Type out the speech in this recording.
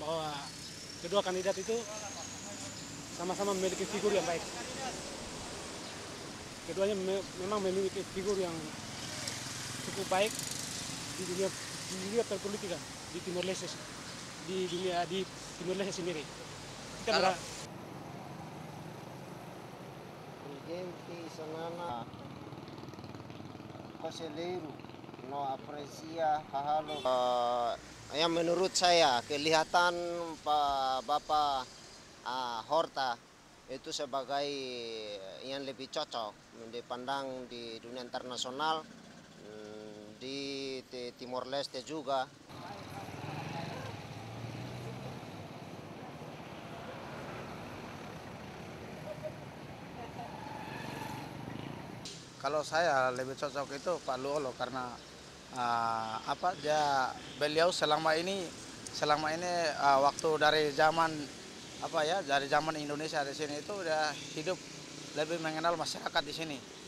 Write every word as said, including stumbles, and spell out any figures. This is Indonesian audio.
bahwa kedua kandidat itu sama-sama memiliki figur yang baik. Keduanya me memang memiliki figur yang cukup baik di dunia di dunia perpolitikan di Timor Leste, di dunia di Timor Leste sendiri. Kita Kalau Presidente Sanana Conselheiro no aprecia halo uh, yang menurut saya kelihatan Pak Bapak uh, Horta itu sebagai yang lebih cocok dipandang di dunia internasional, hmm, di, di Timor Leste juga. kalau saya lebih cocok itu Pak Luolo karena uh, apa dia beliau selama ini selama ini uh, waktu dari zaman apa ya dari zaman Indonesia di sini itu dia hidup lebih mengenal masyarakat di sini.